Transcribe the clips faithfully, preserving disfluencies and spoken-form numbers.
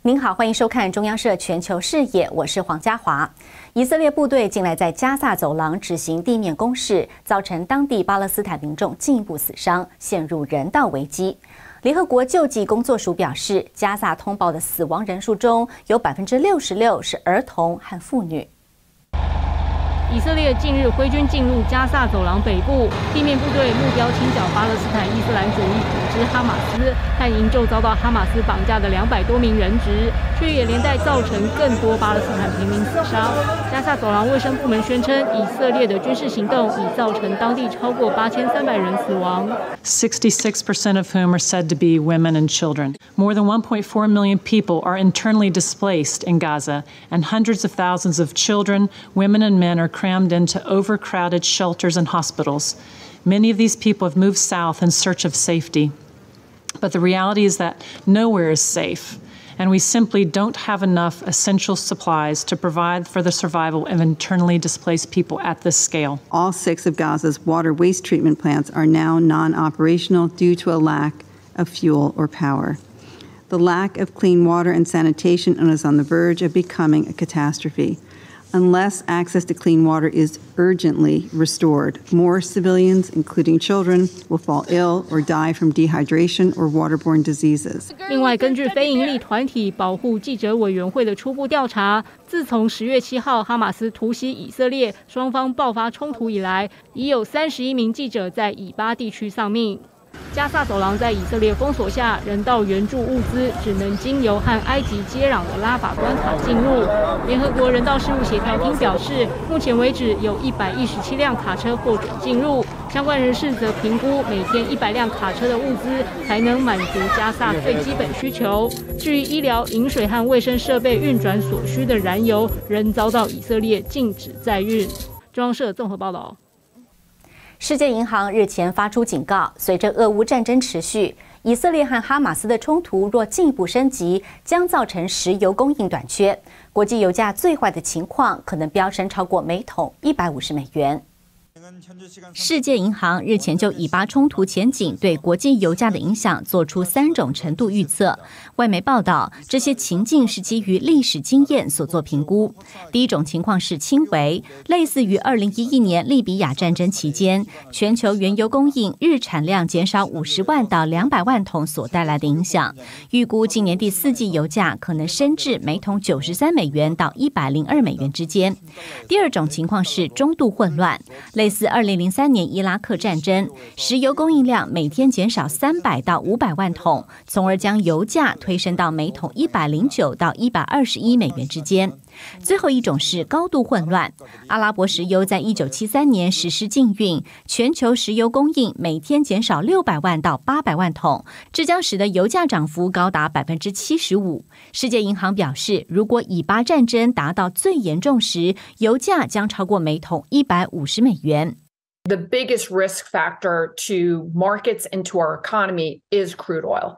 您好，欢迎收看中央社全球视野，我是黄家华。以色列部队近来在加萨走廊执行地面攻势，造成当地巴勒斯坦民众进一步死伤，陷入人道危机。联合国救济工作署表示，加萨通报的死亡人数中有百分之六十六是儿童和妇女。 以色列近日挥军进入加萨走廊北部，地面部队目标清剿巴勒斯坦伊斯兰主义组织哈马斯，和营救遭到哈马斯绑架的两百多名人质，却也连带造成更多巴勒斯坦平民死伤。加萨走廊卫生部门宣称，以色列的军事行动已造成当地超过八千三百人死亡。 sixty-six percent of whom are said to be women and children. More than one point four million people are internally displaced in Gaza, and hundreds of thousands of children, women, and men are crammed into overcrowded shelters and hospitals. Many of these people have moved south in search of safety. But the reality is that nowhere is safe, and we simply don't have enough essential supplies to provide for the survival of internally displaced people at this scale. All six of Gaza's water waste treatment plants are now non-operational due to a lack of fuel or power. The lack of clean water and sanitation is on the verge of becoming a catastrophe. Unless access to clean water is urgently restored, more civilians, including children, will fall ill or die from dehydration or waterborne diseases. 另外，根据非营利团体保护记者委员会的初步调查，自从十月七号哈马斯突袭以色列，双方爆发冲突以来，已有三十一名记者在以巴地区丧命。 加萨走廊在以色列封锁下，人道援助物资只能经由和埃及接壤的拉法关卡进入。联合国人道事务协调厅表示，目前为止有一百一十七辆卡车获准进入。相关人士则评估，每天一百辆卡车的物资才能满足加萨最基本需求。至于医疗、饮水和卫生设备运转所需的燃油，仍遭到以色列禁止载运。中央社综合报道。 世界银行日前发出警告，随着俄乌战争持续，以色列和哈马斯的冲突若进一步升级，将造成石油供应短缺，国际油价最坏的情况可能飙升超过每桶一百五十美元。 世界银行日前就以巴冲突前景对国际油价的影响做出三种程度预测。外媒报道，这些情境是基于历史经验所做评估。第一种情况是轻微，类似于二零一一年利比亚战争期间，全球原油供应日产量减少五十万到两百万桶所带来的影响。预估今年第四季油价可能升至每桶九十三美元到一百零二美元之间。第二种情况是中度混乱，类似。 自二零零三年伊拉克战争，石油供应量每天减少三百到五百万桶，从而将油价推升到每桶一百零九到一百二十一美元之间。最后一种是高度混乱，阿拉伯石油在一九七三年实施禁运，全球石油供应每天减少六百万到八百万桶，这将使得油价涨幅高达百分之七十五。世界银行表示，如果以巴战争达到最严重时，油价将超过每桶一百五十美元。 The biggest risk factor to markets and to our economy is crude oil.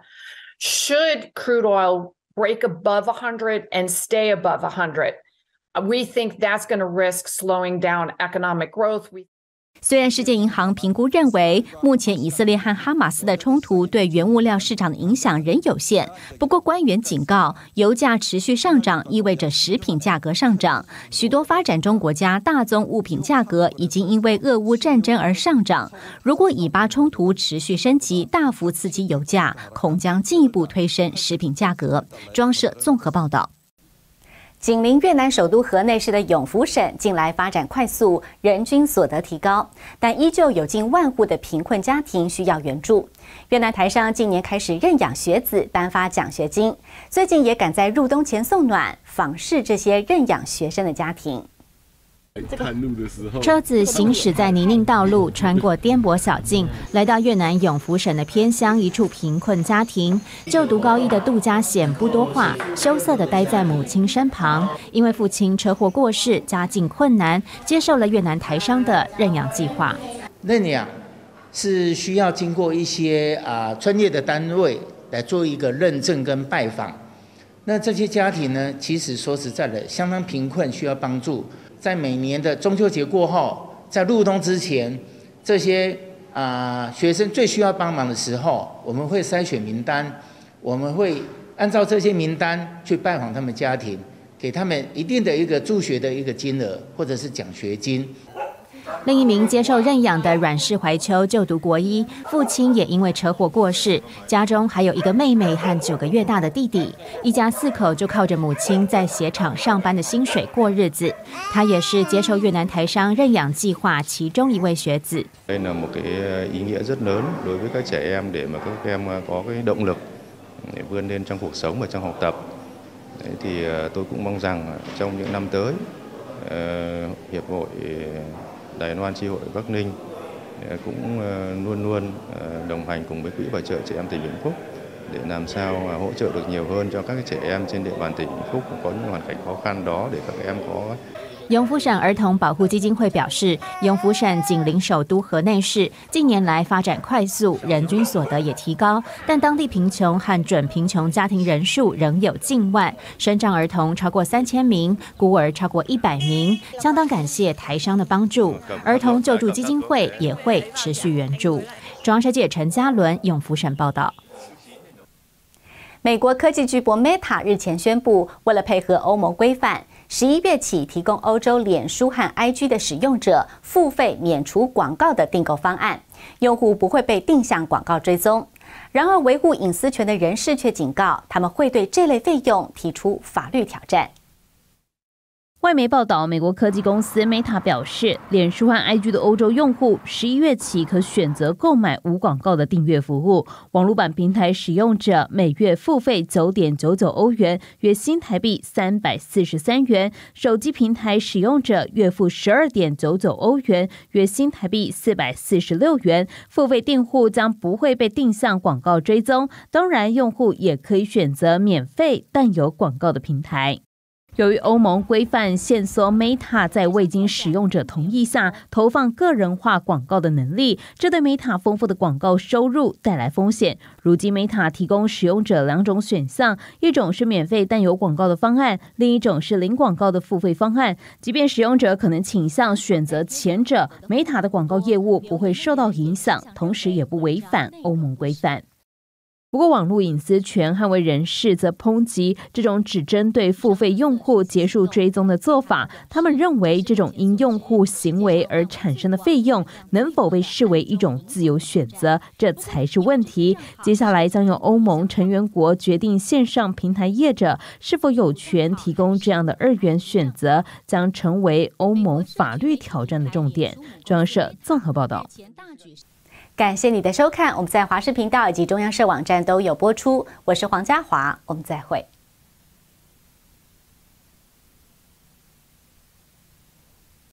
Should crude oil break above one hundred and stay above one hundred, we think that's going to risk slowing down economic growth. We 虽然世界银行评估认为，目前以色列和哈马斯的冲突对原物料市场的影响仍有限，不过官员警告，油价持续上涨意味着食品价格上涨。许多发展中国家大宗物品价格已经因为俄乌战争而上涨。如果以巴冲突持续升级，大幅刺激油价，恐将进一步推升食品价格。中央社综合报道。 紧邻越南首都河内市的永福省近来发展快速，人均所得提高，但依旧有近万户的贫困家庭需要援助。越南台商今年开始认养学子，颁发奖学金，最近也赶在入冬前送暖，访视这些认养学生的家庭。 车子行驶在泥泞道路，穿过颠簸小径，来到越南永福省的偏乡一处贫困家庭。就读高一的杜家显不多话，羞涩地待在母亲身旁。因为父亲车祸过世，家境困难，接受了越南台商的认养计划。 认养是需要经过一些啊专业的单位来做一个认证跟拜访。那这些家庭呢，其实说实在的，相当贫困，需要帮助。 在每年的中秋节过后，在入冬之前，这些啊、呃、学生最需要帮忙的时候，我们会筛选名单，我们会按照这些名单去拜访他们家庭，给他们一定的一个助学的一个金额，或者是奖学金。 另一名接受认养的阮氏怀秋就读国一，父亲也因为车祸过世，家中还有一个妹妹和九个月大的弟弟，一家四口就靠着母亲在鞋厂上班的薪水過日子。他也是接受越南台商認養計劃其中一位學子。 Đây là một cái ý nghĩa rất lớn đối với các trẻ em để mà các em có cái động lực để vươn lên trong cuộc sống và trong học tập. Đấy, thì tôi cũng mong rằng trong những năm tới, hiệp hội Đài Loan Chi hội Bắc Ninh cũng luôn luôn đồng hành cùng với Quỹ Bảo trợ Trẻ Em tỉnh Vĩnh Phúc để làm sao hỗ trợ được nhiều hơn cho các trẻ em trên địa bàn tỉnh Vĩnh Phúc có những hoàn cảnh khó khăn đó để các em có. 永福省儿童保护基金会表示，永福省紧邻首都河内市，近年来发展快速，人均所得也提高，但当地贫穷和准贫穷家庭人数仍有近万，身障儿童超过三千名，孤儿超过一百名，相当感谢台商的帮助，儿童救助基金会也会持续援助。中央社记者陈嘉伦，永福省报道。 美国科技巨擘 Meta 日前宣布，为了配合欧盟规范，十一月起提供欧洲脸书和 I G 的使用者付费免除广告的订购方案，用户不会被定向广告追踪。然而，维护隐私权的人士却警告，他们会对这类费用提出法律挑战。 外媒报道，美国科技公司 Meta 表示，脸书和 I G 的欧洲用户十一月起可选择购买无广告的订阅服务。网络版平台使用者每月付费 九点九九欧元，约新台币三百四十三元；手机平台使用者月付 十二点九九欧元，约新台币四百四十六元。付费订户将不会被定向广告追踪，当然，用户也可以选择免费但有广告的平台。由于欧盟规范限缩 Meta 在未经使用者同意下投放个人化广告的能力，这对 Meta 丰富的广告收入带来风险。如今 Meta 提供使用者两种选项，一种是免费但有广告的方案，另一种是零广告的付费方案。即便使用者可能倾向选择前者， Meta 的广告业务不会受到影响，同时也不违反欧盟规范。不过，网络隐私权捍卫人士则抨击这种只针对付费用户结束追踪的做法。他们认为，这种因用户行为而产生的费用能否被视为一种自由选择，这才是问题。接下来将由欧盟成员国决定线上平台业者是否有权提供这样的二元选择，将成为欧盟法律挑战的重点。中央社综合报道。 感谢你的收看，我们在华视频道以及中央社网站都有播出。我是黄家华，我们再会。